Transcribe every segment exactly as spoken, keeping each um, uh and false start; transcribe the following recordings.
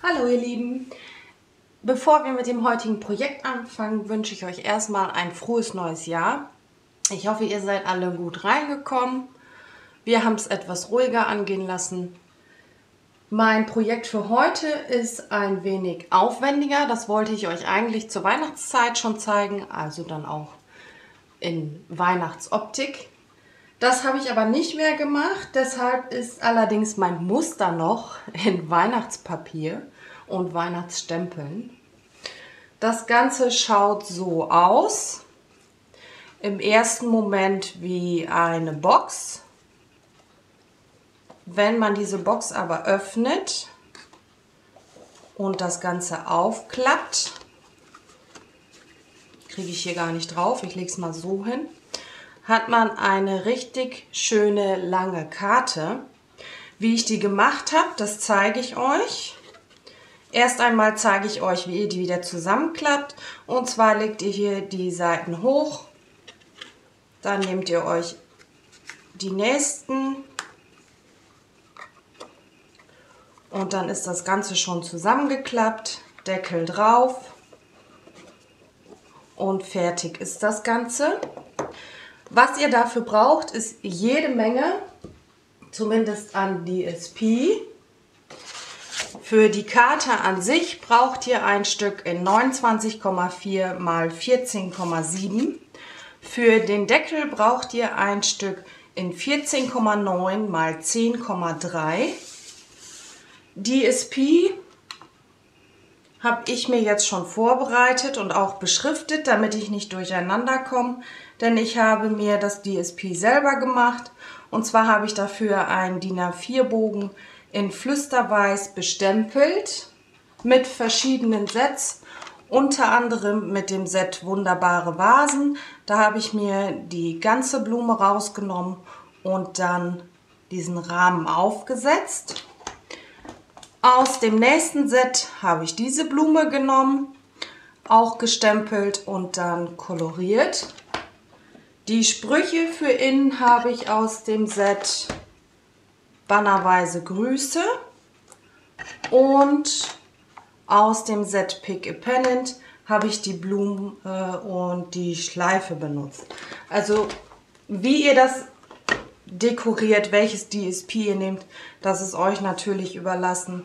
Hallo ihr Lieben! Bevor wir mit dem heutigen Projekt anfangen, wünsche ich euch erstmal ein frohes neues Jahr. Ich hoffe, ihr seid alle gut reingekommen. Wir haben es etwas ruhiger angehen lassen. Mein Projekt für heute ist ein wenig aufwendiger. Das wollte ich euch eigentlich zur Weihnachtszeit schon zeigen, also dann auch in Weihnachtsoptik. Das habe ich aber nicht mehr gemacht, deshalb ist allerdings mein Muster noch in Weihnachtspapier und Weihnachtsstempeln. Das Ganze schaut so aus. Im ersten Moment wie eine Box. Wenn man diese Box aber öffnet und das Ganze aufklappt, kriege ich hier gar nicht drauf, ich lege es mal so hin, hat man eine richtig schöne lange Karte. Wie ich die gemacht habe, das zeige ich euch. Erst einmal zeige ich euch, wie ihr die wieder zusammenklappt. Und zwar legt ihr hier die Seiten hoch. Dann nehmt ihr euch die nächsten. Und dann ist das Ganze schon zusammengeklappt. Deckel drauf. Und fertig ist das Ganze. Was ihr dafür braucht, ist jede Menge, zumindest an D S P. Für die Karte an sich braucht ihr ein Stück in neunundzwanzig Komma vier mal vierzehn Komma sieben. Für den Deckel braucht ihr ein Stück in vierzehn Komma neun mal zehn Komma drei. D S P habe ich mir jetzt schon vorbereitet und auch beschriftet, damit ich nicht durcheinander komme. Denn ich habe mir das D S P selber gemacht. Und zwar habe ich dafür einen D I N A vier Bogen in Flüsterweiß bestempelt mit verschiedenen Sets, unter anderem mit dem Set Wunderbare Vasen. Da habe ich mir die ganze Blume rausgenommen und dann diesen Rahmen aufgesetzt. Aus dem nächsten Set habe ich diese Blume genommen, auch gestempelt und dann koloriert. Die Sprüche für innen habe ich aus dem Set Bannerweise Grüße und aus dem Set Pick a Pennant habe ich die Blumen äh, und die Schleife benutzt. Also wie ihr das dekoriert, welches D S P ihr nehmt, das ist euch natürlich überlassen.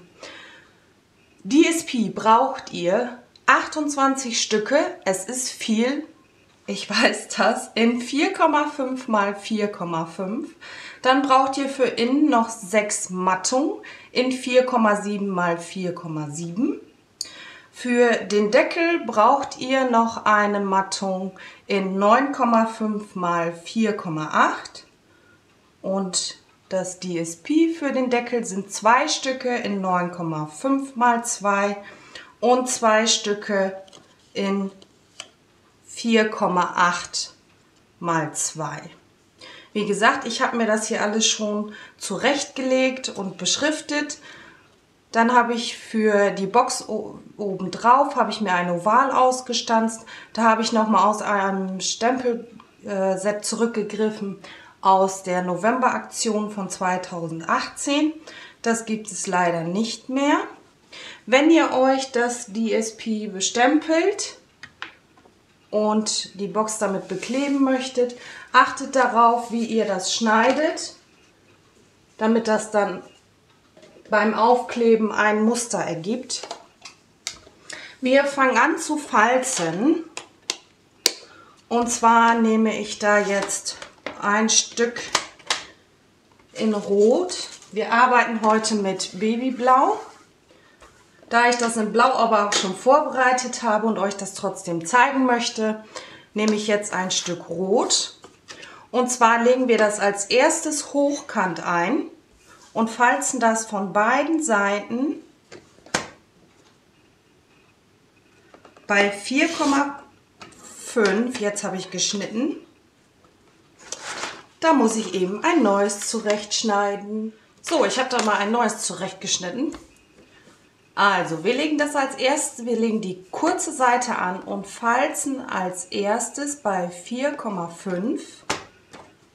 D S P braucht ihr achtundzwanzig Stücke, es ist viel, ich weiß das, in vier Komma fünf mal vier Komma fünf. Dann braucht ihr für innen noch sechs Mattungen in vier Komma sieben mal vier Komma sieben. Für den Deckel braucht ihr noch eine Mattung in neun Komma fünf mal vier Komma acht. Und das D S P für den Deckel sind zwei Stücke in neun Komma fünf mal zwei und zwei Stücke in vier Komma acht mal zwei. Wie gesagt, ich habe mir das hier alles schon zurechtgelegt und beschriftet. Dann habe ich für die Box oben drauf habe ich mir ein Oval ausgestanzt. Da habe ich nochmal aus einem Stempelset zurückgegriffen aus der November-Aktion von zweitausendachtzehn. Das gibt es leider nicht mehr. Wenn ihr euch das D S P bestempelt und die Box damit bekleben möchtet, achtet darauf, wie ihr das schneidet, damit das dann beim Aufkleben ein Muster ergibt. Wir fangen an zu falzen. Und zwar nehme ich da jetzt ein Stück in Rot. Wir arbeiten heute mit Babyblau. Da ich das in Blau aber auch schon vorbereitet habe und euch das trotzdem zeigen möchte, nehme ich jetzt ein Stück Rot. Und zwar legen wir das als erstes hochkant ein und falzen das von beiden Seiten bei vier Komma fünf. Jetzt habe ich geschnitten. Da muss ich eben ein neues zurechtschneiden. So, ich habe da mal ein neues zurechtgeschnitten. Also, wir legen das als erstes, wir legen die kurze Seite an und falzen als erstes bei vier Komma fünf.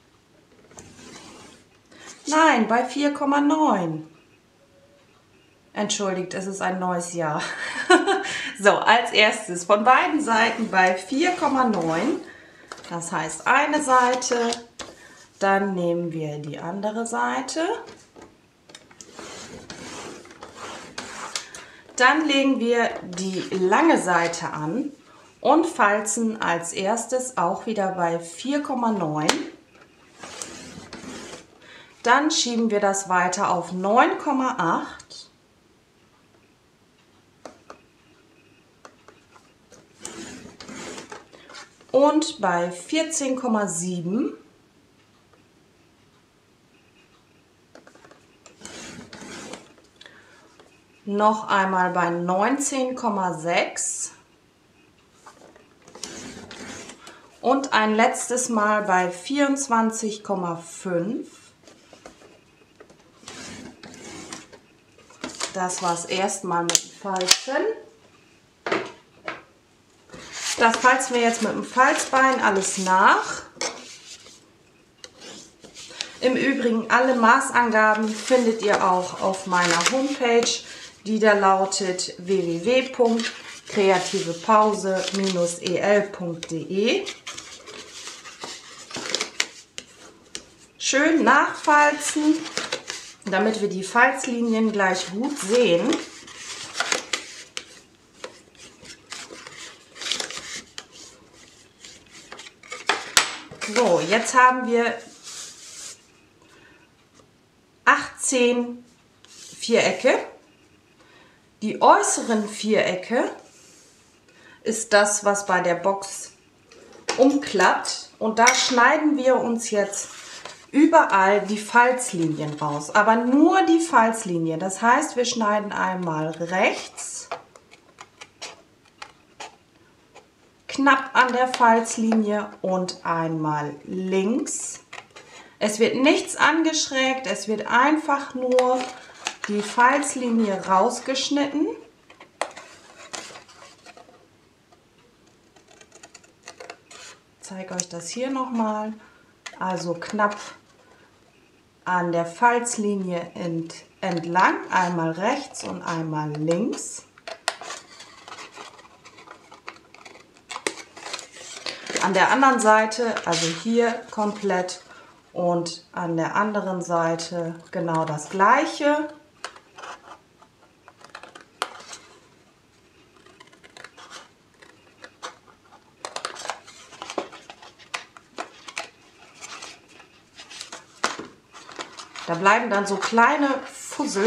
Nein, bei vier Komma neun. Entschuldigt, es ist ein neues Jahr. So, als erstes von beiden Seiten bei vier Komma neun. Das heißt eine Seite. Dann nehmen wir die andere Seite. Dann legen wir die lange Seite an und falzen als erstes auch wieder bei vier Komma neun. Dann schieben wir das weiter auf neun Komma acht. Und bei vierzehn Komma sieben. Noch einmal bei neunzehn Komma sechs. Und ein letztes Mal bei vierundzwanzig Komma fünf. Das war es erstmal mit dem Falzen. Das falzen wir jetzt mit dem Falzbein alles nach. Im Übrigen, alle Maßangaben findet ihr auch auf meiner Homepage, die da lautet w w w punkt kreativepause Bindestrich e l punkt de. Schön nachfalzen, damit wir die Falzlinien gleich gut sehen. So, jetzt haben wir achtzehn Vierecke. Die äußeren Vierecke ist das, was bei der Box umklappt. Und da schneiden wir uns jetzt überall die Falzlinien raus. Aber nur die Falzlinie. Das heißt, wir schneiden einmal rechts, knapp an der Falzlinie und einmal links. Es wird nichts angeschrägt, es wird einfach nur die Falzlinie rausgeschnitten. Ich zeige euch das hier nochmal. Also knapp an der Falzlinie ent, entlang, einmal rechts und einmal links. An der anderen Seite, also hier komplett, und an der anderen Seite genau das gleiche. Da bleiben dann so kleine Fussel,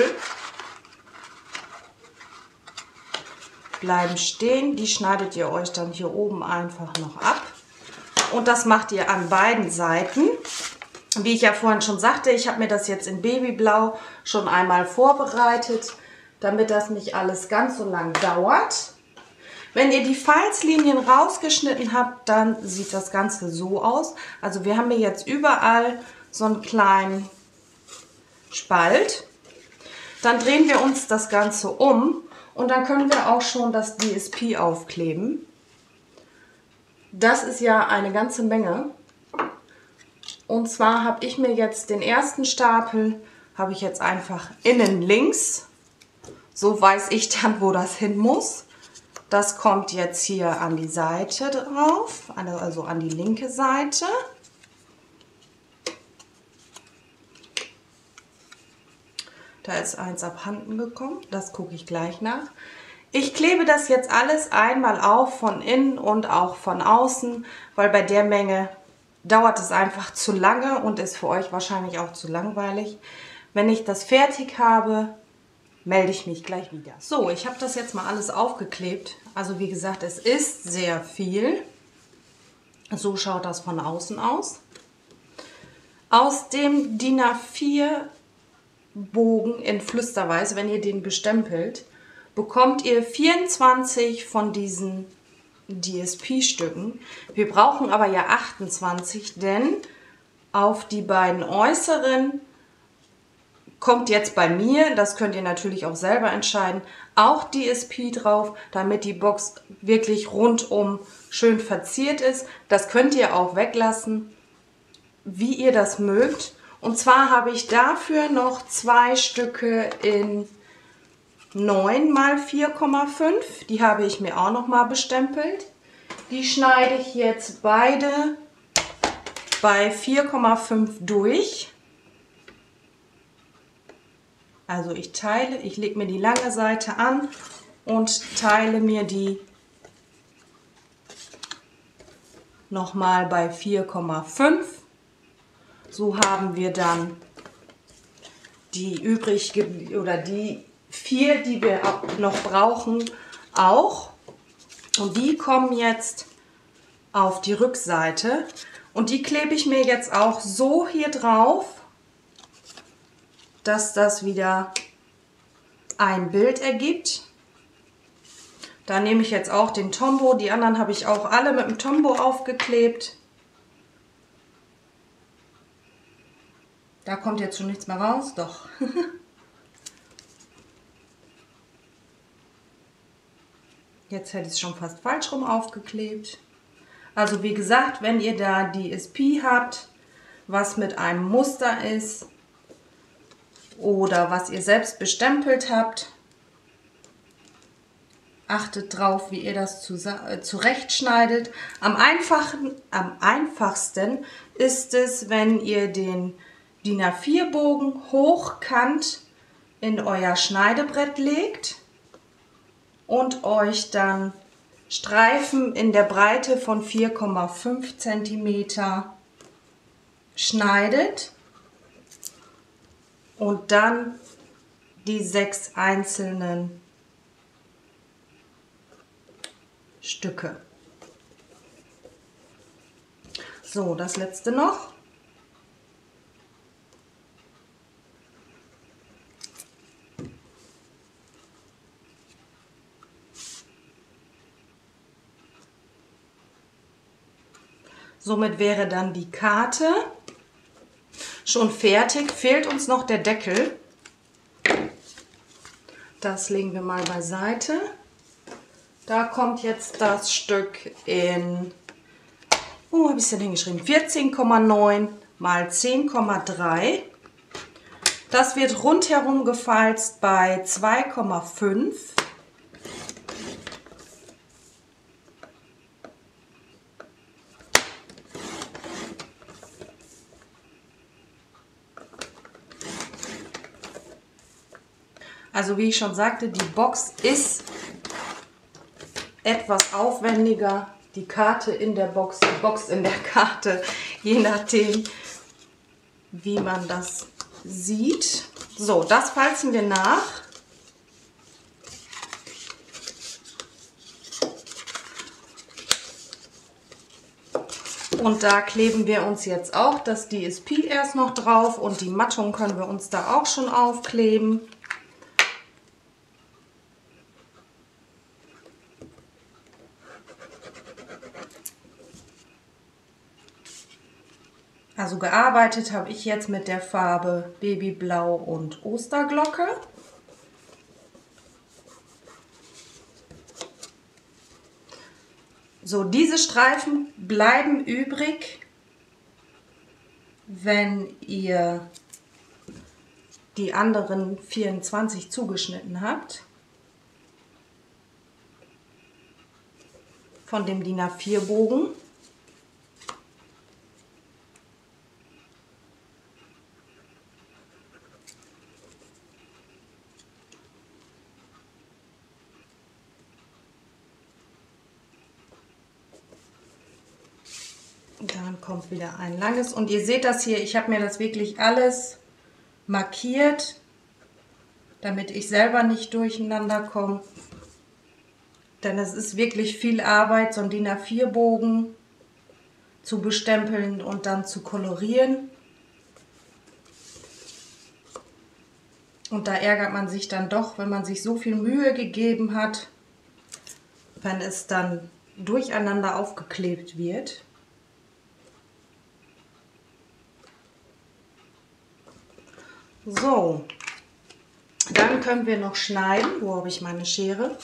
bleiben stehen, die schneidet ihr euch dann hier oben einfach noch ab. Und das macht ihr an beiden Seiten. Wie ich ja vorhin schon sagte, ich habe mir das jetzt in Babyblau schon einmal vorbereitet, damit das nicht alles ganz so lang dauert. Wenn ihr die Falzlinien rausgeschnitten habt, dann sieht das Ganze so aus. Also wir haben hier jetzt überall so einen kleinen Spalt. Dann drehen wir uns das Ganze um und dann können wir auch schon das D S P aufkleben. Das ist ja eine ganze Menge. Und zwar habe ich mir jetzt den ersten Stapel, habe ich jetzt einfach innen links. So weiß ich dann, wo das hin muss. Das kommt jetzt hier an die Seite drauf, also an die linke Seite. Da ist eins abhanden gekommen, das gucke ich gleich nach. Ich klebe das jetzt alles einmal auf, von innen und auch von außen, weil bei der Menge dauert es einfach zu lange und ist für euch wahrscheinlich auch zu langweilig. Wenn ich das fertig habe, melde ich mich gleich wieder. So, ich habe das jetzt mal alles aufgeklebt. Also wie gesagt, es ist sehr viel. So schaut das von außen aus. Aus dem D I N A vier Bogen in Flüsterweiß, wenn ihr den bestempelt, bekommt ihr vierundzwanzig von diesen D S P-Stücken. Wir brauchen aber ja achtundzwanzig, denn auf die beiden äußeren kommt jetzt bei mir, das könnt ihr natürlich auch selber entscheiden, auch D S P drauf, damit die Box wirklich rundum schön verziert ist. Das könnt ihr auch weglassen, wie ihr das mögt. Und zwar habe ich dafür noch zwei Stücke in neun mal vier Komma fünf. Die habe ich mir auch noch mal bestempelt. Die schneide ich jetzt beide bei vier Komma fünf durch. Also ich teile, ich lege mir die lange Seite an und teile mir die nochmal bei vier Komma fünf. So haben wir dann die übrig oder die vier, die wir noch brauchen, auch. Und die kommen jetzt auf die Rückseite. Und die klebe ich mir jetzt auch so hier drauf, dass das wieder ein Bild ergibt. Da nehme ich jetzt auch den Tombow. Die anderen habe ich auch alle mit dem Tombow aufgeklebt. Da kommt jetzt schon nichts mehr raus, doch. Jetzt hätte ich es schon fast falsch rum aufgeklebt. Also wie gesagt, wenn ihr da D S P habt, was mit einem Muster ist oder was ihr selbst bestempelt habt, achtet drauf, wie ihr das zurechtschneidet. Am, einfachen, am einfachsten ist es, wenn ihr den D I N A vier Bogen hochkant in euer Schneidebrett legt und euch dann Streifen in der Breite von vier Komma fünf Zentimeter schneidet und dann die sechs einzelnen Stücke. So, das letzte noch. Somit wäre dann die Karte schon fertig. Fehlt uns noch der Deckel. Das legen wir mal beiseite. Da kommt jetzt das Stück in, wo habe ich es denn hingeschrieben? vierzehn Komma neun mal zehn Komma drei. Das wird rundherum gefalzt bei zwei Komma fünf. Also wie ich schon sagte, die Box ist etwas aufwendiger. Die Karte in der Box, die Box in der Karte, je nachdem, wie man das sieht. So, das falzen wir nach. Und da kleben wir uns jetzt auch das D S P erst noch drauf und die Mattung können wir uns da auch schon aufkleben. Also gearbeitet habe ich jetzt mit der Farbe Babyblau und Osterglocke. So, diese Streifen bleiben übrig, wenn ihr die anderen vierundzwanzig zugeschnitten habt. Von dem D I N A vier Bogen. Dann kommt wieder ein langes und ihr seht das hier, ich habe mir das wirklich alles markiert, damit ich selber nicht durcheinander komme. Denn es ist wirklich viel Arbeit, so ein D I N A vier Bogen zu bestempeln und dann zu kolorieren. Und da ärgert man sich dann doch, wenn man sich so viel Mühe gegeben hat, wenn es dann durcheinander aufgeklebt wird. So, dann können wir noch schneiden. Wo habe ich meine Schere?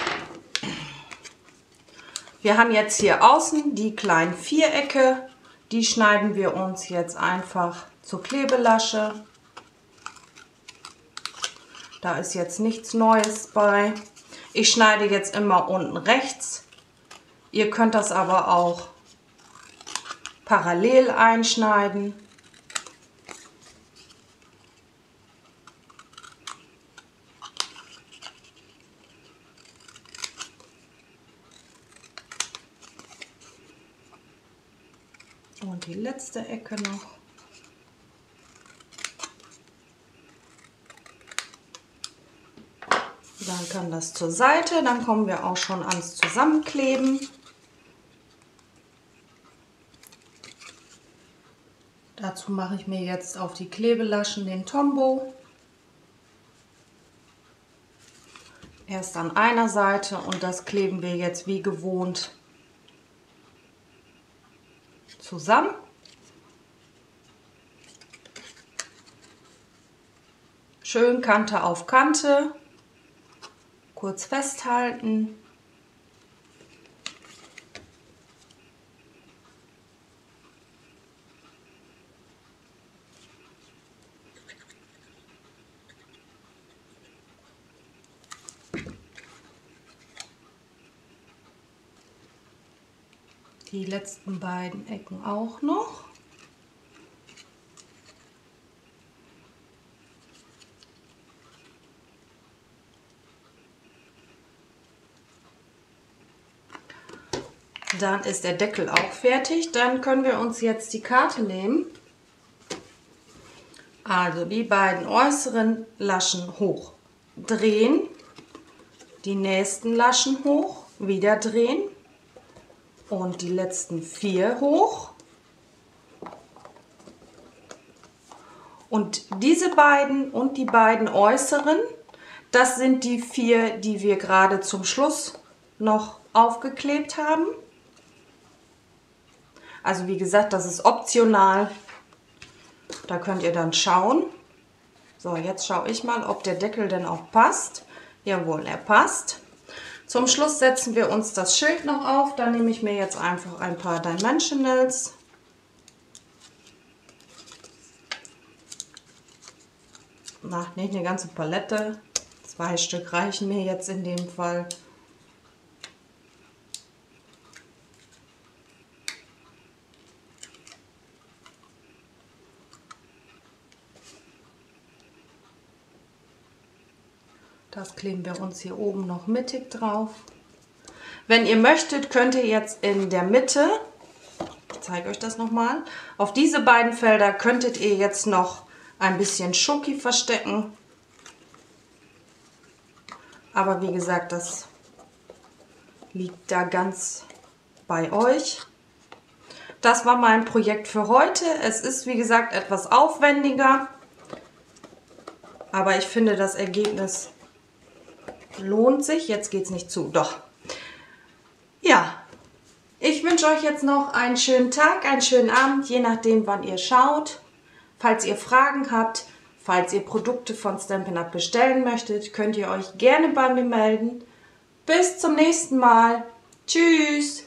Wir haben jetzt hier außen die kleinen Vierecke. Die schneiden wir uns jetzt einfach zur Klebelasche. Da ist jetzt nichts Neues bei. Ich schneide jetzt immer unten rechts. Ihr könnt das aber auch parallel einschneiden. Und die letzte Ecke noch. Dann kann das zur Seite, dann kommen wir auch schon ans Zusammenkleben. Dazu mache ich mir jetzt auf die Klebelaschen den Tombow. Erst an einer Seite und das kleben wir jetzt wie gewohnt zusammen. Schön Kante auf Kante, kurz festhalten. Die letzten beiden Ecken auch noch. Dann ist der Deckel auch fertig. Dann können wir uns jetzt die Karte nehmen. Also die beiden äußeren Laschen hoch drehen, die nächsten Laschen hoch, wieder drehen und die letzten vier hoch. Und diese beiden und die beiden äußeren, das sind die vier, die wir gerade zum Schluss noch aufgeklebt haben. Also wie gesagt, das ist optional. Da könnt ihr dann schauen. So, jetzt schaue ich mal, ob der Deckel denn auch passt. Jawohl, er passt. Zum Schluss setzen wir uns das Schild noch auf. Da nehme ich mir jetzt einfach ein paar Dimensionals. Na, nicht eine ganze Palette. Zwei Stück reichen mir jetzt in dem Fall. Das kleben wir uns hier oben noch mittig drauf. Wenn ihr möchtet, könnt ihr jetzt in der Mitte, ich zeige euch das nochmal, auf diese beiden Felder könntet ihr jetzt noch ein bisschen Schoki verstecken. Aber wie gesagt, das liegt da ganz bei euch. Das war mein Projekt für heute. Es ist, wie gesagt, etwas aufwendiger. Aber ich finde, das Ergebnis lohnt sich. Jetzt geht es nicht zu. Doch. Ja, ich wünsche euch jetzt noch einen schönen Tag, einen schönen Abend, je nachdem, wann ihr schaut. Falls ihr Fragen habt, falls ihr Produkte von Stampin' Up! Bestellen möchtet, könnt ihr euch gerne bei mir melden. Bis zum nächsten Mal. Tschüss!